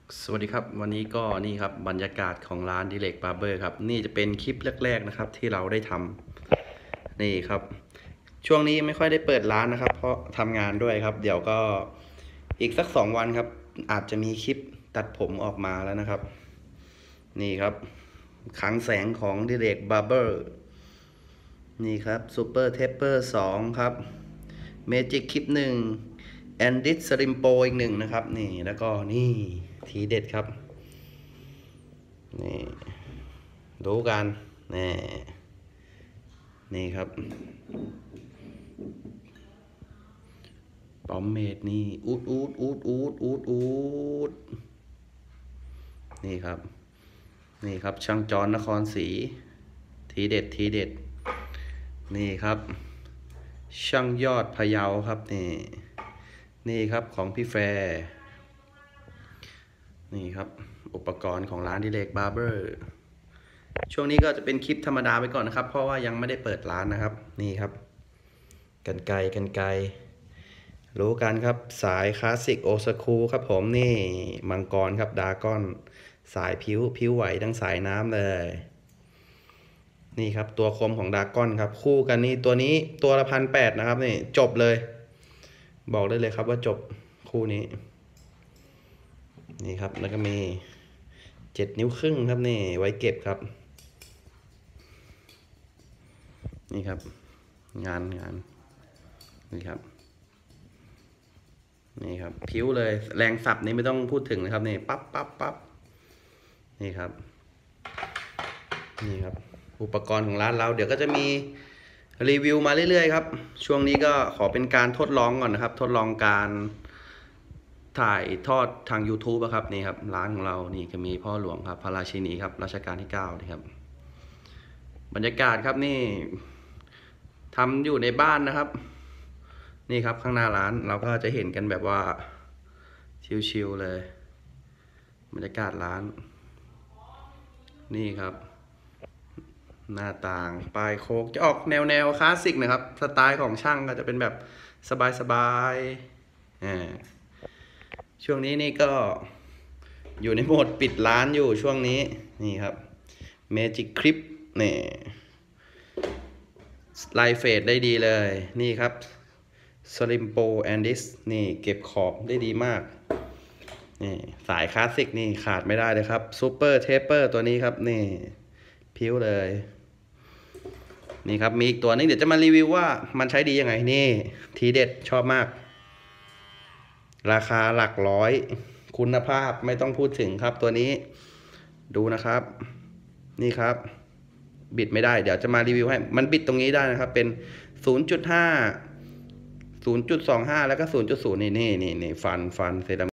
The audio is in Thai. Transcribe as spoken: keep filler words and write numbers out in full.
สวัสดีครับวันนี้ก็นี่ครับบรรยากาศของร้านดิเลกบาร์เบอร์ครับนี่จะเป็นคลิปแรกๆนะครับที่เราได้ทำนี่ครับช่วงนี้ไม่ค่อยได้เปิดร้านนะครับเพราะทำงานด้วยครับเดี๋ยวก็อีกสักสองวันครับอาจจะมีคลิปตัดผมออกมาแล้วนะครับนี่ครับขังแสงของดิเลกบาร์เบอร์นี่ครับซูเปอร์เทปเปอร์สองครับเมจิกคลิปหนึ่งแอนดิสสลิมโปอีกหนึ่งนะครับนี่แล้วก็นี่ทีเด็ดครับนี่ดูกันนี่นี่ครับปอมเมดนี่อูดอูดอูดอูดอูดอูดนี่ครับนี่ครับช่างจรนครศรีทีเด็ดทีเด็ดนี่ครับช่างยอดพะเยาครับนี่นี่ครับของพี่แฟร์นี่ครับอุปกรณ์ของร้านดิเลกบาร์เบอร์ช่วงนี้ก็จะเป็นคลิปธรรมดาไปก่อนนะครับเพราะว่ายังไม่ได้เปิดร้านนะครับนี่ครับกันไกกันไกรู้กันครับสายคลาสสิกโอซาคุครับผมนี่มังกรครับดากอนสายผิวผิวไหวทั้งสายน้ำเลยนี่ครับตัวคมของดากอนครับคู่กันนี่ตัวนี้ตัวละพันแปดนะครับนี่จบเลยบอกได้เลยครับว่าจบคู่นี้นี่ครับแล้วก็มีเจ็ดนิ้วครึ่งครับนี่ไว้เก็บครับนี่ครับงานงานนี่ครับนี่ครับผิวเลยแรงสับนี่ไม่ต้องพูดถึงนะครับนี่ปั๊บปั๊บปั๊บนี่ครับนี่ครับอุปกรณ์ของร้านเราเดี๋ยวก็จะมีรีวิวมาเรื่อยๆครับช่วงนี้ก็ขอเป็นการทดลองก่อนนะครับทดลองการถ่ายทอดทาง YouTube ครับนี่ครับร้านของเรานี่จะมีพ่อหลวงครับพระราชินีครับรัชกาลที่เก้านี่ครับบรรยากาศครับนี่ทำอยู่ในบ้านนะครับนี่ครับข้างหน้าร้านเราก็จะเห็นกันแบบว่าชิลๆเลยบรรยากาศร้านนี่ครับหน้าต่างปลายโค้งจะออกแนวแนวคลาสสิกนะครับสไตล์ของช่างก็จะเป็นแบบสบายๆอ่าช่วงนี้นี่ก็อยู่ในโหมดปิดร้านอยู่ช่วงนี้นี่ครับเมจิกคลิปนี่ไลฟ์เฟดได้ดีเลยนี่ครับสลิมโปแอนดิสนี่เก็บขอบได้ดีมากนี่สายคลาสสิกนี่ขาดไม่ได้เลยครับซูเปอร์เทปเปอร์ตัวนี้ครับนี่พิ้วเลยนี่ครับมีอีกตัวนึงเดี๋ยวจะมารีวิวว่ามันใช้ดียังไงนี่ทีเด็ดชอบมากราคาหลักร้อยคุณภาพไม่ต้องพูดถึงครับตัวนี้ดูนะครับนี่ครับบิดไม่ได้เดี๋ยวจะมารีวิวให้มันบิดตรงนี้ได้นะครับเป็น ศูนย์จุดห้า ศูนย์จุดสองห้า แล้วก็ ศูนย์จุดศูนย์ นี่นี่นี่นี่ฟันฟันเซรา